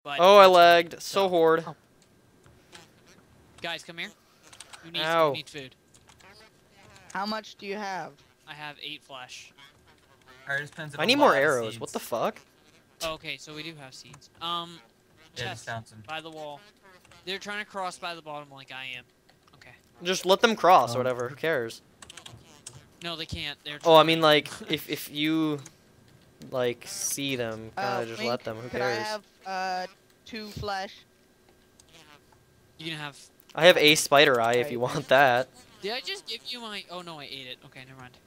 But Oh, I lagged. So hard. Oh. Guys, come here. Who Ow. needs food? How much do you have? I have 8 flesh. I need more arrows. What the fuck? Okay, so we do have seeds. Yeah, Chest found some. by the wall. They're trying to cross by the bottom like I am. Okay. Just let them cross or whatever. Who cares? No, they can't. They're Oh, I trying. mean, like, if you, like, see them, kind of just Link, let them. Who could I cares? have 2 flesh? You can have. I have a spider eye if you want that. Did I just give you my? Oh no, I ate it. Okay, never mind.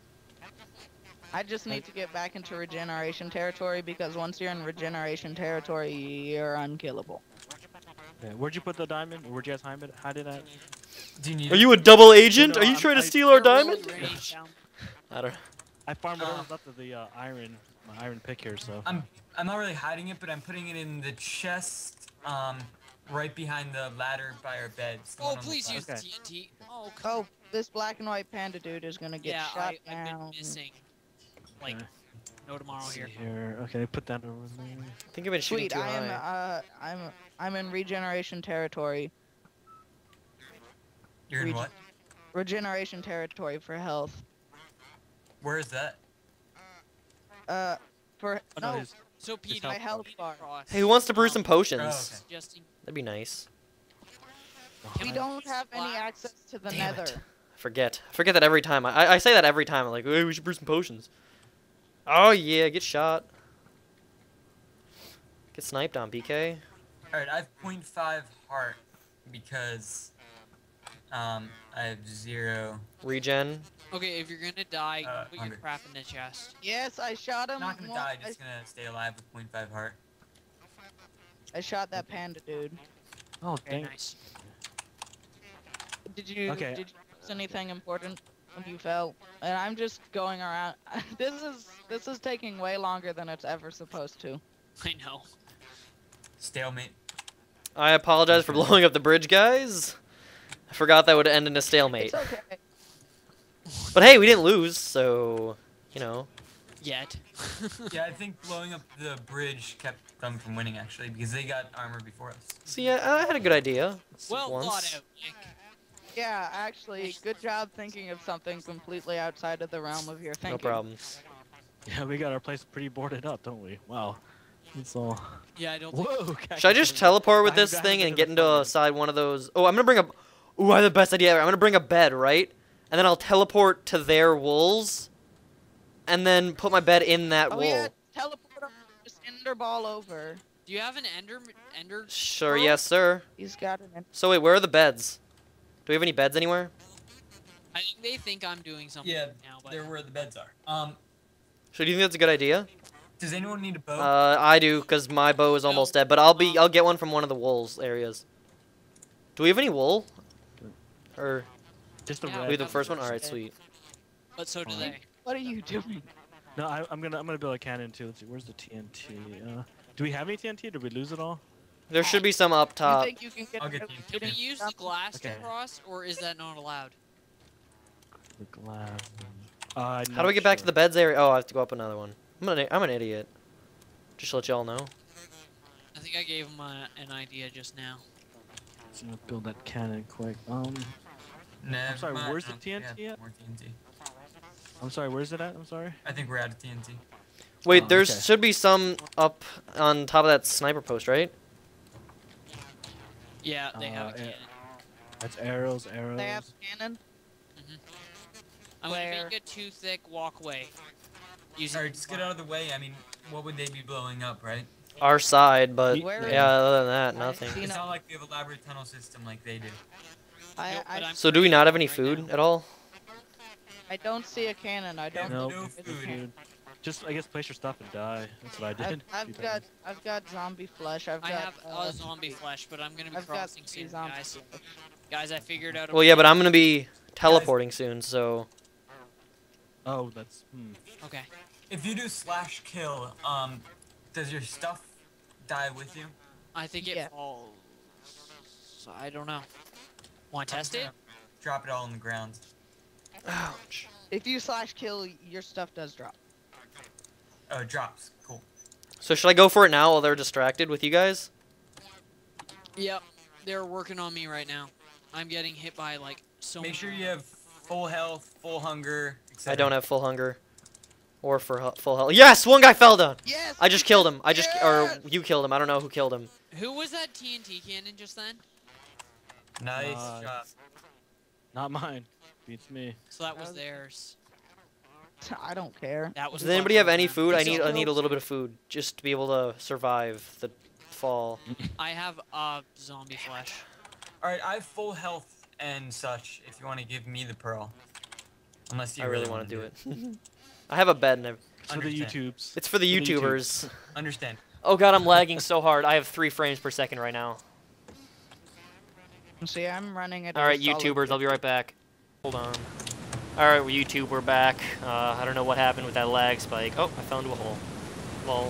I just need to get back into regeneration territory because once you're in regeneration territory, you're unkillable. Yeah, where'd you put the diamond? Where'd you guys hide it at? Do you need Are you a double agent? No, Are you I'm- trying to I- steal our They're really diamond? ranged down. I don't. I farmed whatever's left of the my iron pick here, so. I'm not really hiding it, but I'm putting it in the chest, right behind the ladder by our beds. the Oh, one on the please side. use Okay. TNT. Oh, come Oh, this black and white panda dude is gonna get yeah, shot I've been down. missing. Like, Okay. no tomorrow Let's see here. here. Okay, put that over there. I think I've been shooting Sweet, too I high. am I'm in regeneration territory. You're in what? Regeneration territory for health. Where is that? For Oh, no, no, his- So Pete, my health we need to bar. cross. Hey, who wants to brew some Oh, potions? okay. Suggesting That'd be nice. we don't have any access to the Damn nether. it. I forget that every time. I say that every time. I'm like, hey, we should brew some potions. Oh yeah, get shot. Get sniped on, BK. Alright, I have 0.5 heart because, I have 0. Regen. Okay, if you're gonna die, put your Hunger. crap in the chest. Yes, I shot him. I'm not gonna Well, die, just gonna stay alive with 0.5 heart. I shot that panda dude. Oh, Very dang. nice. Did you Okay. did you use anything important when you fell? And I'm just going around. This is taking way longer than it's ever supposed to. I know. Stalemate. I apologize for blowing up the bridge, guys. I forgot that would end in a stalemate. It's okay. But hey, we didn't lose, so you know. Yet. Yeah, I think blowing up the bridge kept them from winning, actually, because they got armor before us. See, I had a good idea. Well once. thought out, Nick. Yeah, actually, good job thinking of something completely outside of the realm of your thinking. No problem. Yeah, we got our place pretty boarded up, don't we? Wow. It's all. Yeah, I don't think. Whoa. Should I just teleport with I this haven't thing been and to get the into front a yet. side one of those? Oh, I'm gonna bring a. Ooh, I have the best idea ever. I'm gonna bring a bed, right? And then I'll teleport to their wolves, and then put my bed in that Oh wool. yeah, teleport him, just ender ball over. Do you have an ender? Sure, pearl? yes, sir. He's got an. So wait, where are the beds? Do we have any beds anywhere? I think they think I'm doing something Yeah, now, but they're where the beds are. So do you think that's a good idea? Does anyone need a bow? I do, cause my bow is almost dead. But I'll get one from one of the wolves areas. Do we have any wool? Or Just the Yeah, we have red. the first one? All right, Okay. sweet. but so do Alright. they. What are you doing? No, I'm gonna build a cannon too. Let's see, where's the TNT? Do we have any TNT? Did we lose it all? There should be some up You top. think you can get? I'll get rid- you. Can we use the glass Okay. to cross, or is that not allowed? The glass. How do we get back to the beds area? Oh, I have to go up another one. I'm an idiot. Just to let y'all know. I think I gave him an idea just now. Let's build that cannon quick. Never sorry, mind, where's I the don't think we TNT have at? More TNT. I'm sorry, where's it at? I'm sorry. I think we're out of TNT. Wait, Oh, there's okay. should be some up on top of that sniper post, right? Yeah, they have a Yeah. cannon. That's arrows, arrows. They have cannon. I'm gonna Where? make a 2 thick walkway. Using Alright, just get out of the way. I mean, what would they be blowing up, right? Our side, but Where is yeah, other than that, I nothing. see It's no- not like we have elaborate tunnel system like they do. Nope, but I'm So do we not have any creating one food right at all? I don't see a cannon. I don't. No, No it's food. food. Just I guess place your stuff and die. That's what I did. I've got zombie flesh. I've I got. have zombie flesh, but I'm gonna be I've got crossing 3 soon, zombie guys. flesh. Guys, I figured out. Well, yeah, but I'm gonna be teleporting soon, so Oh, that's. Okay. If you do slash kill, does your stuff die with you? I think it Yeah. falls. I don't know. Want to test it? Drop it all on the ground. ouch. If you slash kill, your stuff does drop. Oh, it drops. Cool. So should I go for it now while they're distracted with you guys? Yep. They're working on me right now. I'm getting hit by like so Make many. sure you have full health, full hunger, etc. I don't have full hunger. Or full health. Yes! One guy fell down! Yes. I just killed him. Or you killed him. I don't know who killed him. Who was that TNT cannon just then? Nice Nice. shot. Not mine. Beats me. So that was theirs. I don't care. That was. Does anybody have any food? I It's need okay. a little bit of food just to be able to survive the fall. I have zombie flesh. Alright, I have full health and such if you want to give me the pearl. Unless you I really want want to do it. I have a bed and It's for the Understand. YouTubes. it's for the For the YouTubers. Understand. Oh god, I'm lagging so hard. I have 3 frames per second right now. See, I'm running it. Alright, YouTubers, I'll be right back. Hold on. Alright, YouTube, we're back. I don't know what happened with that lag spike. Oh, I fell into a hole. Lol.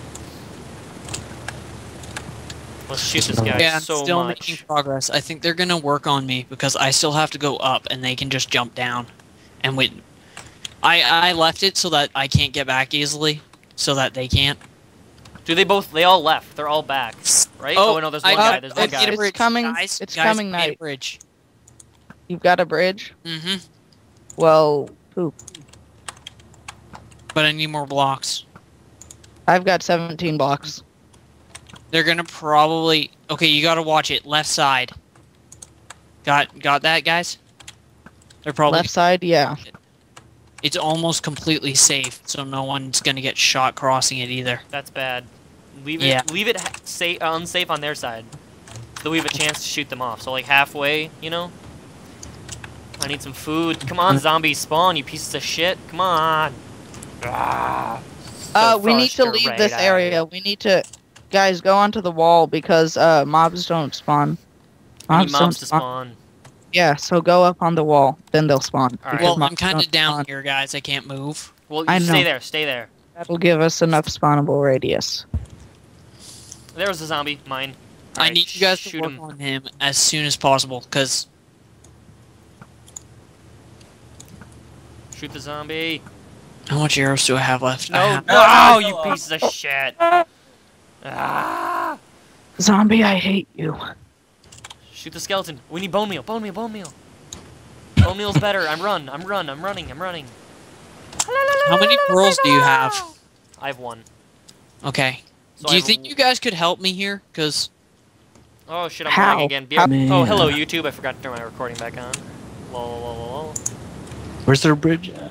Let's shoot this guy Yeah, I'm so still much. making progress. I think they're gonna work on me because I still have to go up, and they can just jump down. And wait, I left it so that I can't get back easily, so that they can't. They all left. They're all back. Right? Oh, no, there's one guy. There's one it's- guy. it's coming- Guys, it's guys, coming we need a night. bridge. You've got a bridge? Mm-hmm. Well, poop. But I need more blocks. I've got 17 blocks. They're gonna probably. Okay, you gotta watch it. Left side. Got that, guys? They're probably. Left side, yeah. It's almost completely safe, so no one's gonna get shot crossing it either. That's bad. Leave it. Yeah. Leave it unsafe on their side, so we have a chance to shoot them off. So like halfway, you know. I need some food. Come on, zombies, spawn, you pieces of shit. Come on. Ah, so We need to leave this frustrated. area. We need to... Guys, go onto the wall because mobs don't spawn. I need don't mobs to spawn. Yeah, so go up on the wall. Then they'll spawn. Alright. because Well, I'm mobs kind don't of down spawn. here, guys. I can't move. Well, I you stay know. there. Stay there. That'll give us enough spawnable radius. There was a zombie. Mine. I Alright, need you guys to shoot work him. on him as soon as possible, because Shoot the zombie. how much arrows do I have left? I No, have- no, you pieces of shit. Ah! Zombie, I hate you. Shoot the skeleton. We need bone meal. Bone meal. Bone meal. Bone meal's better. I'm running. I'm running. How many pearls do you have? I have 1. Okay. So Do I you have think you guys could help me here? Because Oh shit, I'm How? lagging again. How- Oh, hello Man. YouTube. I forgot to turn my recording back on. Lol, lol, lol, lol. Where's their bridge at?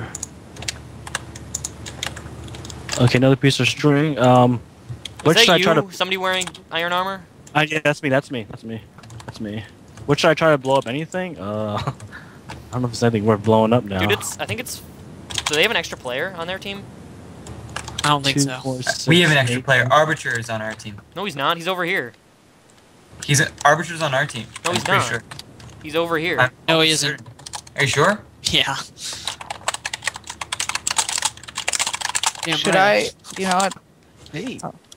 Okay, another piece of string. Was What should that I you? try to? Somebody wearing iron armor? Yeah, that's me. That's me. What should I try to blow up? Anything? I don't know if there's anything worth blowing up now. Dude, I think it's... Do they have an extra player on their team? I don't think 2, so. 4, 6, We have an extra 8. player. Arbiter is on our team. No, he's not. He's over here. Arbiter's on our team. No, I'm he's pretty not. Sure. He's over here. I'm No, he almost isn't. certain. Are you sure? Yeah. Damn Should right. I... You know what? Hey.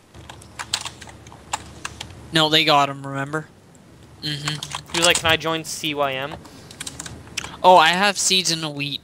No, they got him, remember? Mm-hmm. He was like, can I join CYM? Oh, I have seeds in the wheat.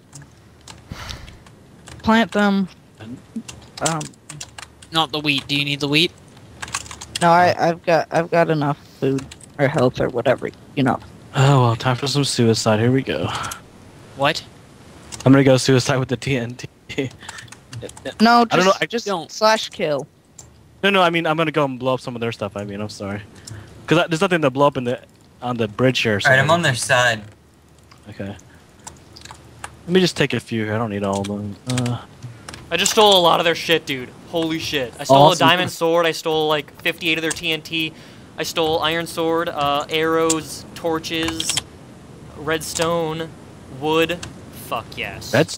Plant them. Not the wheat. Do you need the wheat? No, I've got enough food or health or whatever, you know. Oh well, time for some suicide. Here we go. What? I'm gonna go suicide with the TNT. No, just, I don't know, I just don't. slash kill. No, I mean I'm gonna go and blow up some of their stuff. I mean, I'm sorry, because there's nothing to blow up on the bridge here. So Alright, I'm on their side. Okay. Let me just take a few here. I don't need all of them. I just stole a lot of their shit, dude. Holy shit. I stole Awesome. a diamond sword. I stole like 58 of their TNT. I stole iron sword, arrows, torches, redstone, wood. Fuck yes. That's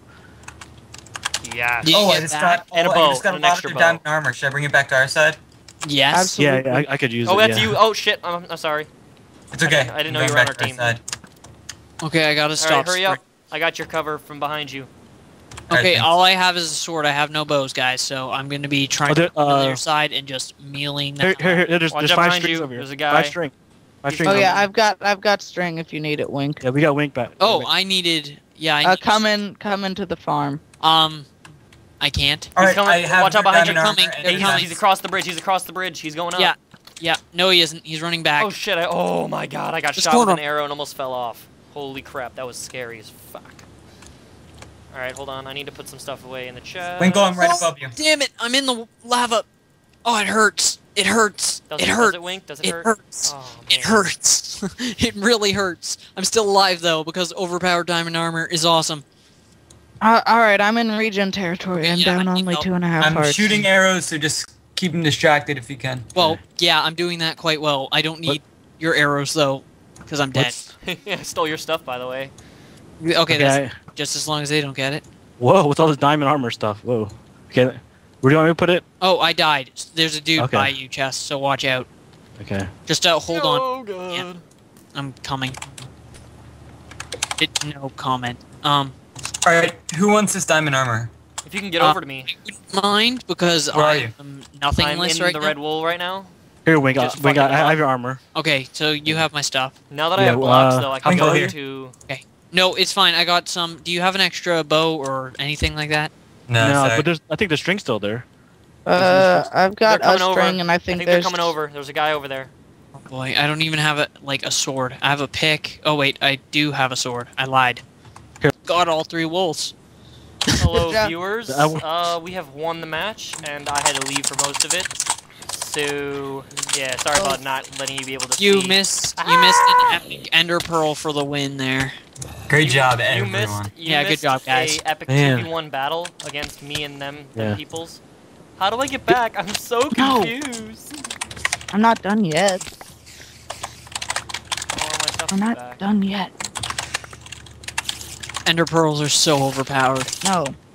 Yes. Did you Oh, I get just that? got, And a I bow, just got and a an lot of extra their bow. diamond armor. Should I bring it back to our side? Yes. Absolutely. yeah. I could use it. Oh, that's yeah. you. Oh shit. I'm sorry. It's okay. I didn't know I'm you going were on back our to team. side. Okay, I gotta All stop. right, hurry up. I got your cover from behind you. Alright, Okay, thanks. all I have is a sword. I have no bows, guys, so I'm gonna be trying Oh, to there- go to their side and just mealing them. Here, there's Watch out 5 behind strings you. over here. There's a guy. 5 string. 5 string. Oh over yeah, here. I've got string if you need it, Wink. Yeah, we got Wink back. Oh, I needed. Yeah, I need, Come into the farm. I can't. All right, coming. I have Watch out behind you. diamond Coming. armor, They're and coming. He's across the bridge. He's across the bridge. He's going up. Yeah. Yeah. No, he isn't. He's running back. Oh shit! Oh my god! I got Just shot with going an arrow and almost fell off. Holy crap! That was scary as fuck. All right, hold on. I need to put some stuff away in the chest. Winkle, I'm right above you. Damn it! I'm in the lava. Oh, it hurts. It hurts. Does it it, hurts. Does it wink? Does it, It hurt? hurts. Oh, man. It hurts. It really hurts. I'm still alive though because overpowered diamond armor is awesome. Alright, I'm in regen territory. I'm Yeah, down I only know. 2.5 I'm hearts. shooting arrows, so just keep them distracted if you can. Well, yeah, I'm doing that quite well. I don't need your arrows though, because I'm dead. Yeah, I stole your stuff, by the way. Okay, that's just as long as they don't get it. Whoa, what's all this diamond armor stuff? Whoa. Okay, where do you want me to put it? Oh, I died. There's a dude Okay. by you, Chest, so watch out. Okay. Just hold on. Oh god. Yeah. I'm coming. No comment. All right, who wants this diamond armor? If you can get over to me. I wouldn't mind because Where are you? I'm I'm nothingless in right the now. red wool right now. Here, Just Wing, fucking I up. have your armor. Okay, so you have my stuff. Now that I Yeah, have blocks, uh, though, I can Winkle go here. to. No, it's fine. I got some. Do you have an extra bow or anything like that? No, sorry. but I think the string's still there. I've got They're a coming over. string, and I I think think they're there's... coming over. There's a guy over there. Oh boy, I don't even have a sword. I have a pick. Oh wait, I do have a sword. I lied. Here. Got all 3 wolves. Hello, Good job. viewers. We have won the match, and I had to leave for most of it. So, yeah, sorry about not letting you be able to You see. missed an epic ender pearl for the win there. Great job, You everyone. missed. Yeah, good missed job, guys. A epic Man. 2v1 battle against me and them Yeah. peoples. How do I get back? I'm so No. confused. I'm not done yet. Oh, my stuff I'm is not back. done yet. Ender pearls are so overpowered. No.